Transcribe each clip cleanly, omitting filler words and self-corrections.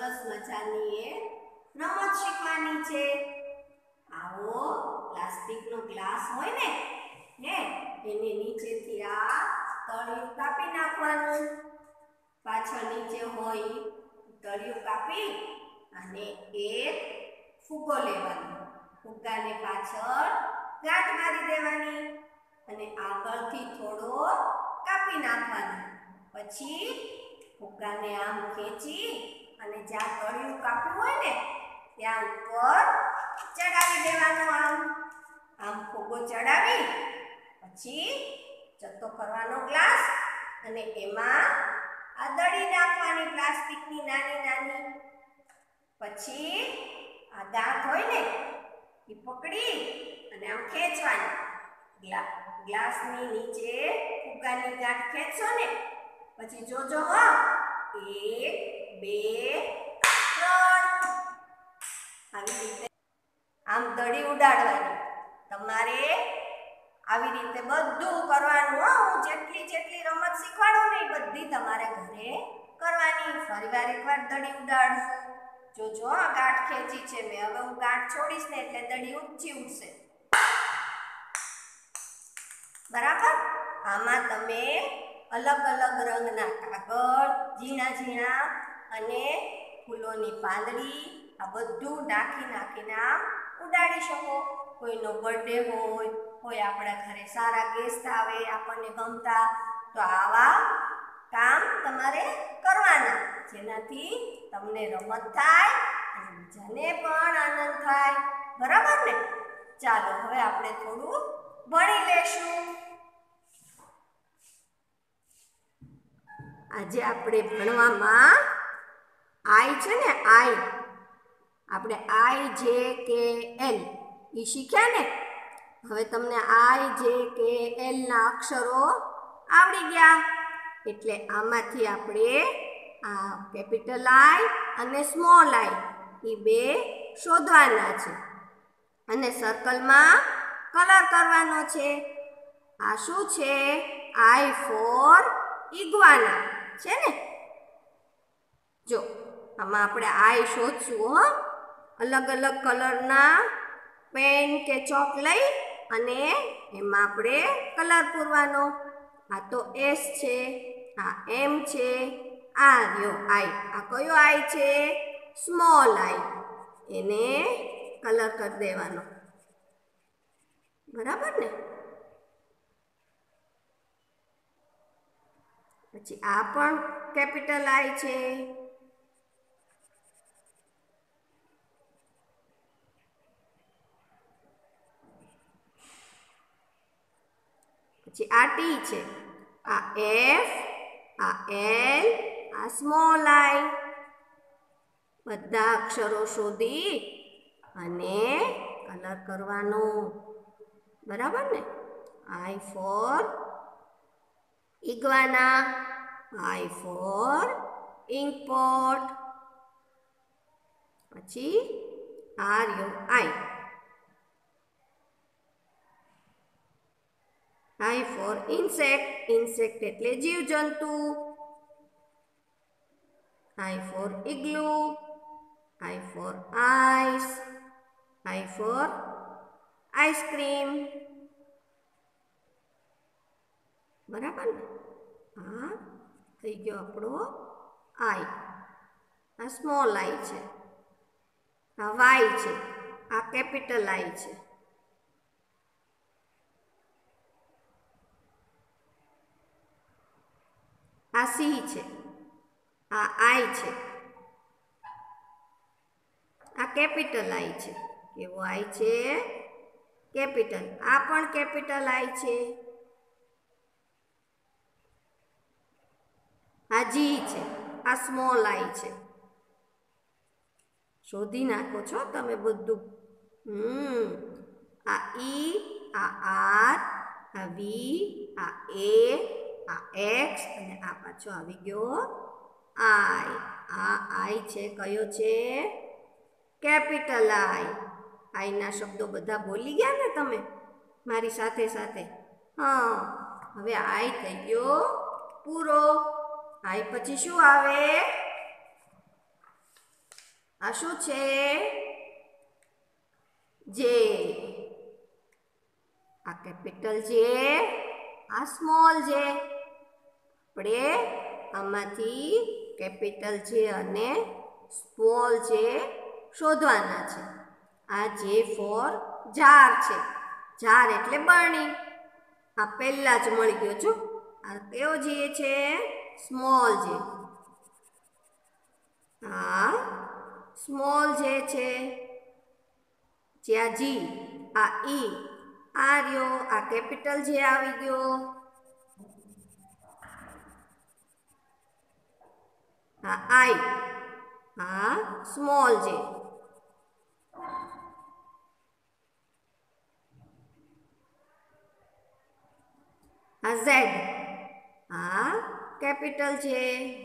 સરસ મજાની એક રમત શીખવાની છે। આવો પ્લાસ્ટિકનો ગ્લાસ હોય ને એની નીચેથી આ તળિયું કાપી નાખવાનું। પાછળ નીચે હોય તળિયું કાપી અને એક ફુગ્ગો લેવાનો। ફુગ્ગાને પાછળ ગાંઠ મારી દેવાની અને આગળથી થોડો કાપી નાખવાનો। પછી ફુગ્ગાને આમ ખેંચી અને જ્યાં તળિયું કાપ્યું હોય ને ત્યાં ઉપર ચડાવી દેવાનો। આમ ફુગ્ગો ચડાવી પછી જતો કરવાનો ગ્લાસ અને એમાં આ દળી નાખવાની પ્લાસ્ટિકની નાની નાની। પછી આ ગાંઠ હોય ને એ પકડી અને આમ ખેંચવાની। ગ્લાસની નીચે ફુગ્ગાની ગાંઠ ખેંચશો ને પછી જોજો હો 1 2 3 આવી રીતે આમ દડી ઉડાડવાની। તમારે આવી રીતે બધું કરવાનું હો। હું જેટલી રમત શીખવાડું ને એ બધી તમારે ઘરે કરવાની। ફરીવાર એકવાર દડી ઉડાડશું। જોજો આ ગાંઠ ખેંચી છે મેં। હવે હું ગાંઠ છોડીશ ને એટલે દડી ઊંચી ઉડશે, બરાબર। આમાં તમે અલગ અલગ રંગના કાગળ, ઝીણા ઝીણા અને ફૂલોની પાંદડી આ બધું નાખીને આમ ઉડાડી શકો। કોઈનો બર્થડે હોય, કોઈ આપણા ઘરે સારા ગેસ્ટ આવે આપણને ગમતા, તો આવા કામ તમારે કરવાના જેનાથી તમને રમત થાય અને બીજાને પણ આનંદ થાય, બરાબર ને। ચાલો હવે આપણે થોડું ભણી લેશું। આજે આપણે ભણવામાં આઈ છે ને આઈ, આપણે IJKL એ શીખ્યા ને। હવે તમને IJKL ના અક્ષરો આવડી ગયા એટલે આમાંથી આપણે આ કેપિટલ I અને સ્મોલ I એ બે શોધવાના છે અને સર્કલમાં કલર કરવાનો છે। આ શું છે? I for ઇગ્વાના છે ને। જો આમાં આપણે I શોધશું હો। અલગ અલગ કલરના પેન કે ચોક લઈ અને એમાં આપણે કલર પૂરવાનો। આ તો S છે, આ M છે, આ રહ્યો I। આ કયો I છે? Small I। એને કલર કરી દેવાનો, બરાબર ને। પછી આ પણ કેપિટલ I છે, પછી આ T છે, આ F, આ L, આ સ્મોલ I। બધા અક્ષરો શોધી અને કલર કરવાનો, બરાબર ને। I for iguana, I for ink pot, પછી આ રહ્યો I for ઇન્સેક્ટ, ઇન્સેક્ટ એટલે જીવજંતુ। I for igloo, I for ice, I for ice cream, બરાબર ને। આ થઈ ગયો આપણો I। આ સ્મોલ I છે, આ Y છે, આ કેપિટલ I છે, આ C છે, આ I છે, આ કેપિટલ I છે। કેવો I છે? કેપિટલ। આ પણ કેપિટલ I છે, આ G છે, આ સ્મોલ I છે। શોધી નાખો છો તમે બધું। આ E, આ R, આ V, આ A, આ X અને આ પાછો આવી ગયો I। આ I છે, કયો છે? Capital I। I ના શબ્દો બધા બોલી ગયા ને તમે મારી સાથે સાથે? હા, હવે I થઈ ગયો પૂરો। I પછી શું આવે? આ શું છે? જે. આ કેપિટલ જે, આ સ્મોલ જે. આપણે આમાંથી કેપિટલ જે અને સ્મોલ જે શોધવાના છે. આ જે ફોર જાર છે. જાર એટલે બરણી. આ પહેલા જ મળી ગયો છો. આ કયો જે છે? સ્મોલ જે. આ સ્મોલ જે છે. જ્યાં જી, આ ઈ, આ રહ્યો, આ કેપિટલ જે આવી ગયો. આ આઈ, આ સ્મોલ જે. આ ઝેડ, આ કેપિટલ જે.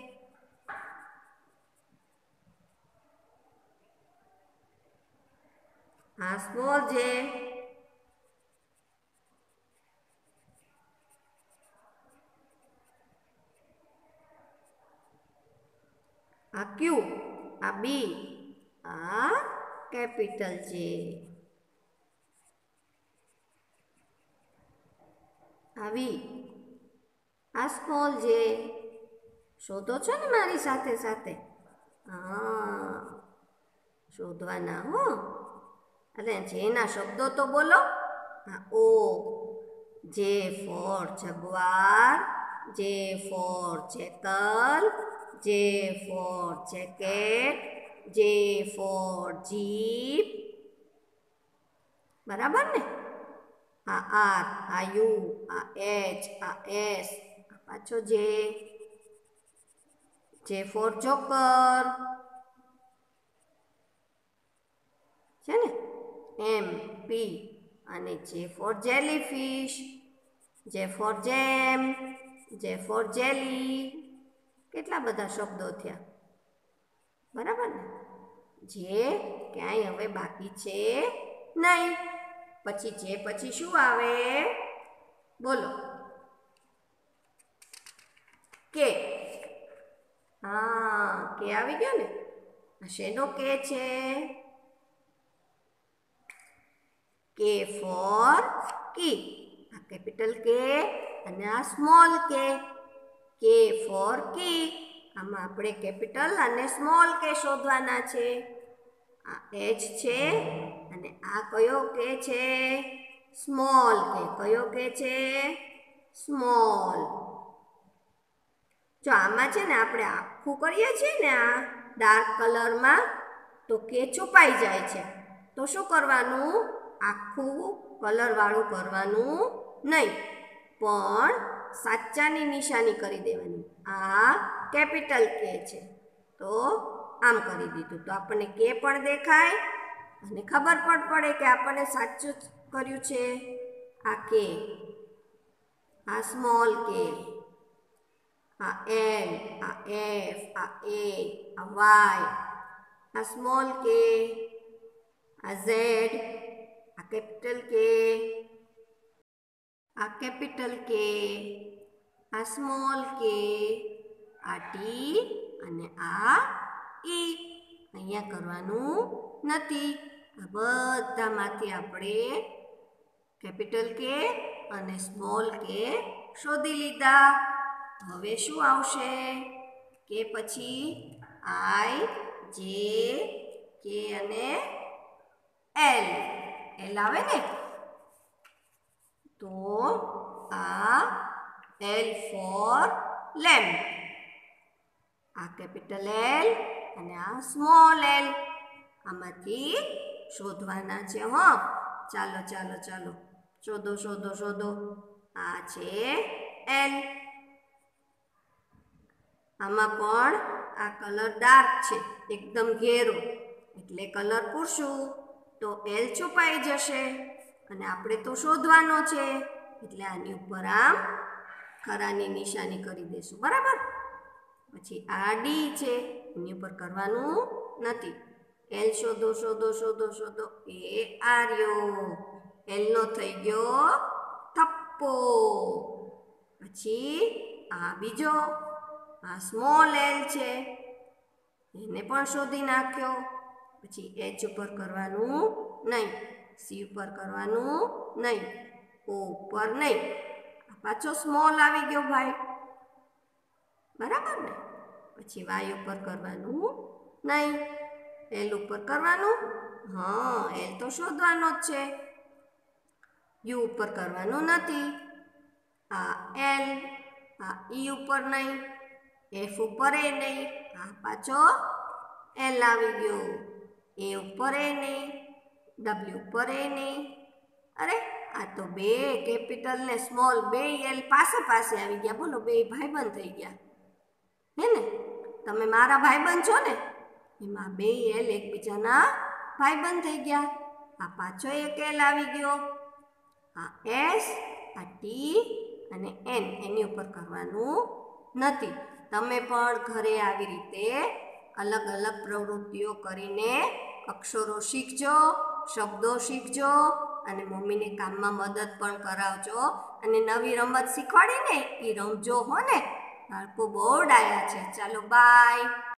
આ સ્મોલ જે. આ ક્યુ, આ બી, આ કેપિટલ જે. આ વી, આ સ્મોલ જે. શોધો છો ને મારી સાથે સાથે? હા, શોધવાના હો. અને જેના શબ્દો તો બોલો. આ ઓ, જે for jaguar, J for jackal, J for jacket, J for jeep. બરાબર ને? આ આર, આ યુ, આ એચ, આ એસ, પાછો જે ફોર જોકર છે ને, એમ પી, અને જે ફોર જેલીફિશ, જે ફોર જેમ, જે ફોર જેલી. કેટલા બધા શબ્દો થયા. બરાબર ને? જે ક્યાંય હવે બાકી છે નહીં. પછી જે પછી શું આવે? બોલો. કે. હા, કે આવી ગયો ને. આ શેનો કે છે? કે ફોર કી. આ કેપિટલ કે અને આ સ્મોલ કે. કે ફોર કી. આમાં આપણે કેપિટલ અને સ્મોલ કે શોધવાના છે. આ એચ છે અને આ કયો કે છે? સ્મોલ કે. કયો કે છે? સ્મોલ. જો આમાં છે ને આપણે આખું કરીએ છીએ ને આ ડાર્ક કલરમાં, તો કે છુપાઈ જાય છે. તો શું કરવાનું? આખું કલરવાળું કરવાનું નહીં, પણ સાચાની નિશાની કરી દેવાની. આ કેપિટલ કે છે, તો આમ કરી દીધું. તો આપણને કે પણ દેખાય અને ખબર પણ પડે કે આપણને સાચું કર્યું છે. આ કે, આ સ્મોલ કે, આ એલ, આ એફ, આ એ, આ વાય, આ સ્મોલ કે, આ ઝેડ, આ કેપિટલ કે, આ કેપિટલ કે, આ સ્મોલ કે, આ ટી અને આ ઈ. અહીંયા કરવાનું નથી. આ બધામાંથી આપણે કેપિટલ કે અને સ્મોલ કે શોધી લીધા. હવે શું આવશે? કે પછી આઈ, જે, કે અને એલ. એલ આવે ને? તો આ એલ ફોર લેમ્પ. આ કેપિટલ એલ અને આ સ્મોલ એલ. આમાંથી શોધવાના છે. હો, ચાલો ચાલો ચાલો, શોધો શોધો શોધો. આ છે એલ. આમાં પણ આ કલર ડાર્ક છે, એકદમ ઘેરો, એટલે કલર પૂરશું તો એલ છુપાઈ જશે અને આપણે તો શોધવાનો છે, એટલે આની ઉપર આમ ખરાની નિશાની કરી દેશું. બરાબર? પછી આ ડી છે, એની ઉપર કરવાનું નથી. એલ શોધો શોધો શોધો શોધો. એ આ રહ્યો, એલનો થઈ ગયો થપ્પો. પછી આ બીજો, આ સ્મોલ એલ છે, એને પણ શોધી નાખ્યો. પછી એચ ઉપર કરવાનું નહીં, સી ઉપર કરવાનું નહીં, ઓ ઉપર નહીં. પાછો સ્મોલ આવી ગયો ભાઈ, બરાબર ને. પછી વાય ઉપર કરવાનું નહીં, એલ ઉપર કરવાનું. હા, એલ તો શોધવાનો જ છે. યુ ઉપર કરવાનું નથી. આ એલ, આ ઈ ઉપર નહીં, એફ ઉપર એ નહીં. આ પાછો એલ આવી ગયો. એ ઉપર એ નહીં, ડબલ્યુ ઉપર એ નહીં. અરે આ તો બે કેપિટલ ને સ્મોલ બે એલ પાસે પાસે આવી ગયા. બોલો, બે ભાઈબંધ થઈ ગયા, હે ને. તમે મારા ભાઈબંધ છો ને, એમાં બે એલ એકબીજાના ભાઈબંધ થઈ ગયા. આ પાછો એક એલ આવી ગયો. આ એસ, આ ટી અને એન, એની ઉપર કરવાનું નથી. તમે પણ ઘરે આવી રીતે અલગ અલગ પ્રવૃત્તિઓ કરીને અક્ષરો શીખજો, શબ્દો શીખજો અને મમ્મીને કામમાં મદદ પણ કરાવજો. અને નવી રમત શીખવાડીને એ રમજો હો ને. બાળકો બહુ ડાયા છે. ચાલો બાય.